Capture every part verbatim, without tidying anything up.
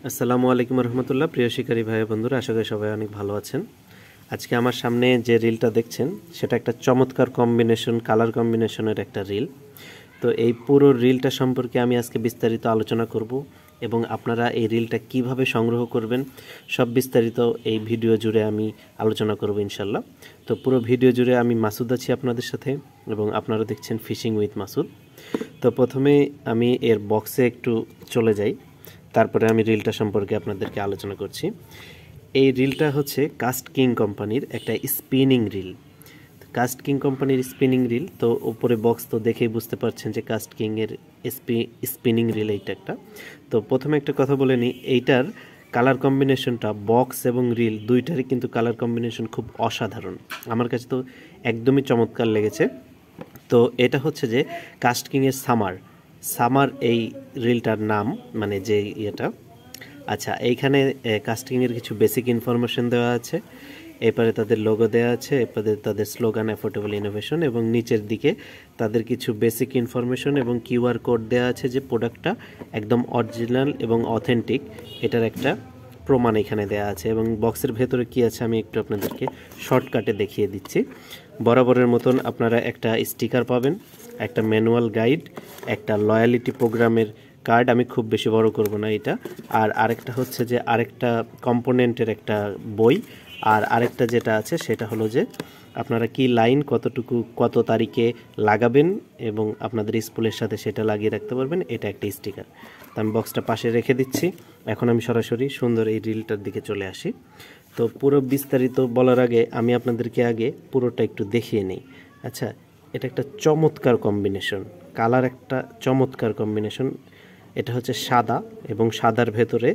আসসালামু আলাইকুম রহমতুল্লাহ। প্রিয় শিকারী ভাই বন্ধুরা, আশা করি সবাই অনেক ভালো আছেন। আজকে আমার সামনে যে রিলটা দেখছেন সেটা একটা চমৎকার কম্বিনেশন, কালার কম্বিনেশনের একটা রিল। তো এই পুরো রিলটা সম্পর্কে আমি আজকে বিস্তারিত আলোচনা করব এবং আপনারা এই রিলটা কিভাবে সংগ্রহ করবেন সব বিস্তারিত এই ভিডিও জুড়ে আমি আলোচনা করব ইনশাল্লাহ। তো পুরো ভিডিও জুড়ে আমি মাসুদ আছি আপনাদের সাথে এবং আপনারা দেখছেন ফিশিং উইথ মাসুদ। তো প্রথমে আমি এর বক্সে একটু চলে যাই, তারপরে আমি রিলটা সম্পর্কে আপনাদেরকে আলোচনা করছি। এই রিলটা হচ্ছে কাস্টকিং কোম্পানির একটা স্পিনিং রিল। কাস্টকিং কোম্পানির স্পিনিং রিল, তো উপরে বক্স তো দেখেই বুঝতে পারছেন যে কাস্টকিংয়ের স্পি স্পিনিং রিল এইটা একটা। তো প্রথমে একটা কথা বলে নিই, এইটার কালার কম্বিনেশনটা বক্স এবং রিল দুইটারই কিন্তু কালার কম্বিনেশন খুব অসাধারণ, আমার কাছে তো একদমই চমৎকার লেগেছে। তো এটা হচ্ছে যে কাস্টকিংয়ের সামার সামার এই রিলটার নাম, মানে যে ইয়েটা। আচ্ছা, এইখানে কাস্টিংয়ের কিছু বেসিক ইনফরমেশন দেওয়া আছে, এরপরে তাদের লোগো দেওয়া আছে, এরপরে তাদের স্লোগান অ্যাফোর্ডেবল ইনোভেশন, এবং নিচের দিকে তাদের কিছু বেসিক ইনফরমেশন এবং কিউআর কোড দেওয়া আছে যে প্রোডাক্টটা একদম অরিজিনাল এবং অথেন্টিক, এটার একটা প্রমাণ এখানে দেওয়া আছে। এবং বক্সের ভেতরে কি আছে আমি একটু আপনাদেরকে শর্টকাটে দেখিয়ে দিচ্ছি। বরাবরের মতন আপনারা একটা স্টিকার পাবেন, একটা ম্যানুয়াল গাইড, একটা লয়ালিটি প্রোগ্রামের কার্ড, আমি খুব বেশি বড় করব না এটা, আর আরেকটা হচ্ছে যে আরেকটা কম্পোনেন্টের একটা বই, আর আরেকটা যেটা আছে সেটা হলো যে আপনারা কি লাইন কতটুকু কত তারিখে লাগাবেন এবং আপনাদের স্কুলের সাথে সেটা লাগিয়ে রাখতে পারবেন, এটা একটা স্টিকার। তো আমি বক্সটা পাশে রেখে দিচ্ছি। এখন আমি সরাসরি সুন্দর এই রিলটার দিকে চলে আসি। তো পুরো বিস্তারিত বলার আগে আমি আপনাদেরকে আগে পুরোটা একটু দেখিয়ে নিই। আচ্ছা, এটা একটা চমৎকার কম্বিনেশন, কালার একটা চমৎকার কম্বিনেশন। এটা হচ্ছে সাদা এবং সাদার ভেতরে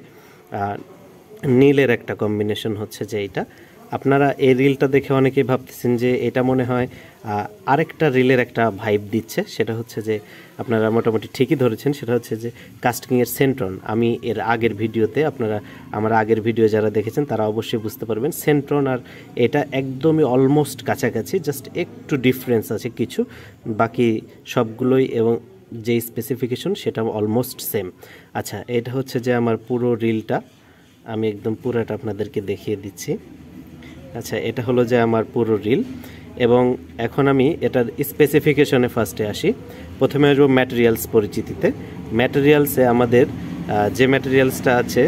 নীলের একটা কম্বিনেশন হচ্ছে যে এইটা। আপনারা এই রিলটা দেখে অনেকেই ভাবতেছেন যে এটা মনে হয় আরেকটা রিলের একটা ভাইব দিচ্ছে, সেটা হচ্ছে যে আপনারা মোটামুটি ঠিকই ধরেছেন, সেটা হচ্ছে যে কাস্টিংয়ের সেন্ট্রন। আমি এর আগের ভিডিওতে, আপনারা আমার আগের ভিডিও যারা দেখেছেন তারা অবশ্যই বুঝতে পারবেন, সেন্ট্রন আর এটা একদমই অলমোস্ট কাছাকাছি, জাস্ট একটু ডিফারেন্স আছে কিছু, বাকি সবগুলোই এবং যে স্পেসিফিকেশন সেটা অলমোস্ট সেম। আচ্ছা, এটা হচ্ছে যে আমার পুরো রিলটা, আমি একদম পুরোটা আপনাদেরকে দেখিয়ে দিচ্ছি। আচ্ছা, এটা হলো যে আমার পুরো রিল, এবং এখন আমি এটার স্পেসিফিকেশনে ফার্স্টে আসি। প্রথমে আসবো ম্যাটেরিয়ালস পরিচিতিতে। ম্যাটেরিয়ালসে আমাদের যে ম্যাটেরিয়ালসটা আছে,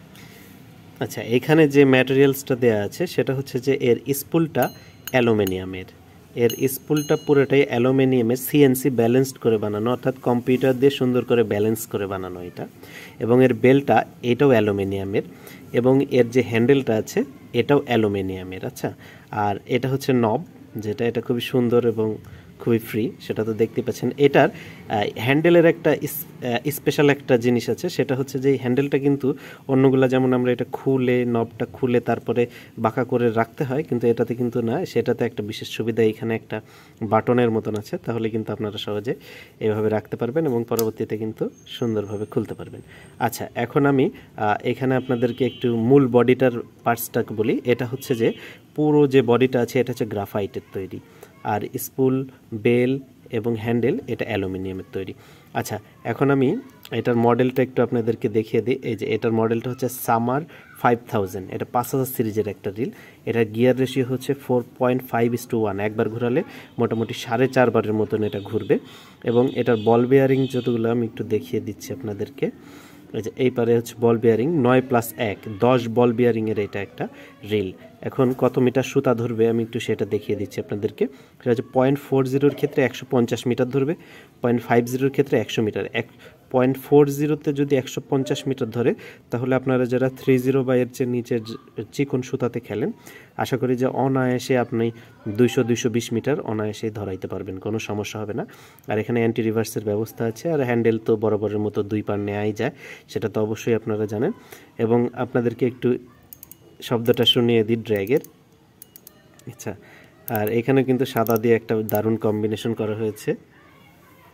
আচ্ছা এখানে যে ম্যাটেরিয়ালসটা দেওয়া আছে সেটা হচ্ছে যে এর স্পুলটা অ্যালুমিনিয়ামের, এর স্পুলটা পুরোটাই অ্যালুমিনিয়ামের সিএনসি ব্যালেন্সড করে বানানো, অর্থাৎ কম্পিউটার দিয়ে সুন্দর করে ব্যালেন্স করে বানানো এটা। এবং এর বেলটা এটাও অ্যালুমিনিয়ামের, এবং এর যে হ্যান্ডেলটা আছে এটাও অ্যালুমিনিয়ামের। আচ্ছা, আর এটা হচ্ছে নব, যেটা এটা খুবই সুন্দর এবং খুবই ফ্রি, সেটা তো দেখতে পাচ্ছেন। এটার হ্যান্ডেলের একটা স্পেশাল একটা জিনিস আছে, সেটা হচ্ছে যে এই হ্যান্ডেলটা কিন্তু অন্যগুলো যেমন আমরা এটা খুলে নবটা খুলে তারপরে বাঁকা করে রাখতে হয়, কিন্তু এটাতে কিন্তু না, সেটাতে একটা বিশেষ সুবিধা, এখানে একটা বাটনের মতন আছে, তাহলে কিন্তু আপনারা সহজে এভাবে রাখতে পারবেন এবং পরবর্তীতে কিন্তু সুন্দরভাবে খুলতে পারবেন। আচ্ছা, এখন আমি এখানে আপনাদেরকে একটু মূল বডিটার পার্টসটাকে বলি। এটা হচ্ছে যে পুরো যে বডিটা আছে এটা হচ্ছে গ্রাফাইটের তৈরি, আর স্পুল, বেল এবং হ্যান্ডেল এটা অ্যালুমিনিয়ামের তৈরি। আচ্ছা, এখন আমি এটার মডেলটা একটু আপনাদেরকে দেখিয়ে দিই। এই যে এটার মডেলটা হচ্ছে সামার ফাইভ থাউজেন্ড, এটা পাঁচ হাজার সিরিজের একটা রিল। এটার গিয়ার রেশিও হচ্ছে four point five is to one, একবার ঘোরালে মোটামুটি সাড়ে চারবারের মতন এটা ঘুরবে। এবং এটার বল বেয়ারিং যতগুলো আমি একটু দেখিয়ে দিচ্ছি আপনাদেরকে। এই যে এই পারে হচ্ছে বল বিয়ারিং নয় প্লাস এক, দশ বল বিয়ারিংয়ের এটা একটা রিল। এখন কত মিটার সুতা ধরবে আমি একটু সেটা দেখিয়ে দিচ্ছি আপনাদেরকে। সেটা হচ্ছে পয়েন্ট ফোর জিরোর ক্ষেত্রে একশো পঞ্চাশ মিটার ধরবে, পয়েন্ট ফাইভ জিরোর ক্ষেত্রে একশো মিটার। এক পয়েন্ট ফোর জিরোতে যদি একশো পঞ্চাশ মিটার ধরে, তাহলে আপনারা যারা থ্রি জিরো বা এর চেয়ে নিচের চিকন সুতাতে খেলেন, আশা করি যে অনায়াসে আপনি দুইশো দুইশো বিশ মিটার অনায়াসে ধরাইতে পারবেন, কোনো সমস্যা হবে না। আর এখানে অ্যান্টি রিভার্সের ব্যবস্থা আছে, আর হ্যান্ডেল তো বরাবরের মতো দুই পার নেওয়াই যায়, সেটা তো অবশ্যই আপনারা জানেন। এবং আপনাদেরকে একটু শব্দটা শুনিয়ে দিই ড্র্যাগের। আচ্ছা, আর এখানে কিন্তু সাদা দিয়ে একটা দারুণ কম্বিনেশন করা হয়েছে।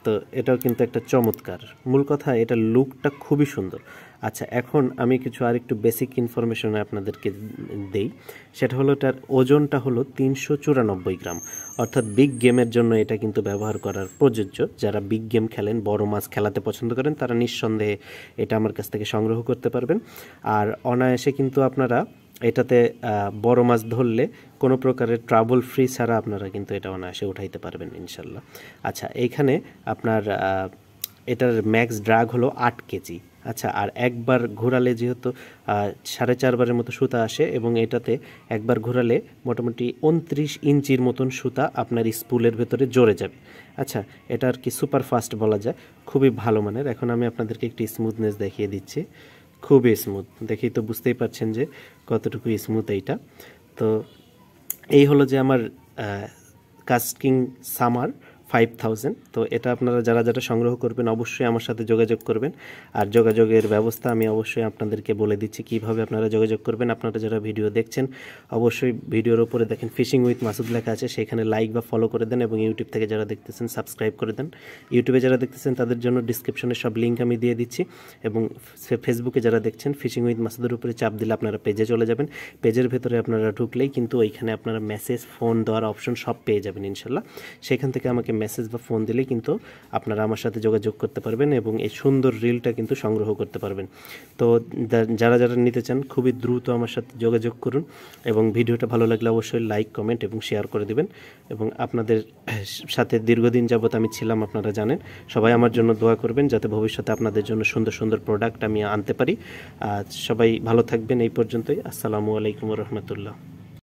তো এটাও কিন্তু একটা চমৎকার, মূল কথা এটা লুকটা খুবই সুন্দর। আচ্ছা, এখন আমি কিছু আরেকটু বেসিক ইনফরমেশন আপনাদেরকে দেই। সেটা হলো এটার ওজনটা হলো তিনশো চুরানব্বই গ্রাম, অর্থাৎ বিগ গেমের জন্য এটা কিন্তু ব্যবহার করার প্রযোজ্য। যারা বিগ গেম খেলেন, বড় মাছ খেলাতে পছন্দ করেন, তারা নিঃসন্দেহে এটা আমার কাছ থেকে সংগ্রহ করতে পারবেন। আর অনায়াসে কিন্তু আপনারা এটাতে বড় মাছ ধরলে কোনো প্রকারের ট্রাবল ফ্রি ছাড়া আপনারা কিন্তু এটা অনায়াসে উঠাইতে পারবেন ইনশাল্লাহ। আচ্ছা, এইখানে আপনার এটার ম্যাক্স ড্রাগ হলো আট কেজি। আচ্ছা, আর একবার ঘোরালে যেহেতু সাড়ে চারবারের মতো সুতা আসে এবং এটাতে একবার ঘোরালে মোটামুটি উনত্রিশ ইঞ্চির মতন সুতা আপনার স্পুলের ভেতরে জড়ে যাবে। আচ্ছা, এটা আর কি সুপার ফাস্ট বলা যায়, খুবই ভালো মানের। এখন আমি আপনাদেরকে একটি স্মুথনেস দেখিয়ে দিচ্ছি, খুবই স্মুথ, দেখেই তো বুঝতেই পারছেন যে কতটুকু স্মুথ এইটা। তো এই হলো যে আমার কাস্কিং সামার ফাইভ থাউজেন্ড। তো এটা আপনারা যারা যারা সংগ্রহ করবেন অবশ্যই আমার সাথে যোগাযোগ করবেন। আর যোগাযোগের ব্যবস্থা আমি অবশ্যই আপনাদেরকে বলে দিচ্ছি কিভাবে আপনারা যোগাযোগ করবেন। আপনারা যারা ভিডিও দেখছেন অবশ্যই ভিডিওর উপরে দেখেন ফিশিং উইথ মাসুদ লেখা আছে, সেখানে লাইক বা ফলো করে দেন, এবং ইউটিউব থেকে যারা দেখতেছেন সাবস্ক্রাইব করে দেন। ইউটিউবে যারা দেখতেছেন তাদের জন্য ডিসক্রিপশনে সব লিঙ্ক আমি দিয়ে দিচ্ছি, এবং ফেসবুকে যারা দেখছেন ফিশিং উইথ মাসুদের উপরে চাপ দিলে আপনারা পেজে চলে যাবেন। পেজের ভেতরে আপনারা ঢুকলেই কিন্তু ওইখানে আপনারা মেসেজ, ফোন দেওয়ার অপশন সব পেয়ে যাবেন ইনশাল্লাহ। সেখান থেকে আমাকে মেসেজ বা ফোন দিলে কিন্তু আপনারা আমার সাথে যোগাযোগ করতে পারবেন এবং এই সুন্দর রিলটা কিন্তু সংগ্রহ করতে পারবেন। তো যারা যারা নিতে চান খুবই দ্রুত আমার সাথে যোগাযোগ করুন, এবং ভিডিওটা ভালো লাগলে অবশ্যই লাইক, কমেন্ট এবং শেয়ার করে দিবেন। এবং আপনাদের সাথে দীর্ঘদিন যাবত আমি ছিলাম, আপনারা জানেন। সবাই আমার জন্য দোয়া করবেন যাতে ভবিষ্যতে আপনাদের জন্য সুন্দর সুন্দর প্রোডাক্ট আমি আনতে পারি। সবাই ভালো থাকবেন। এই পর্যন্তই। আসসালামু আলাইকুম রহমতুল্লাহ।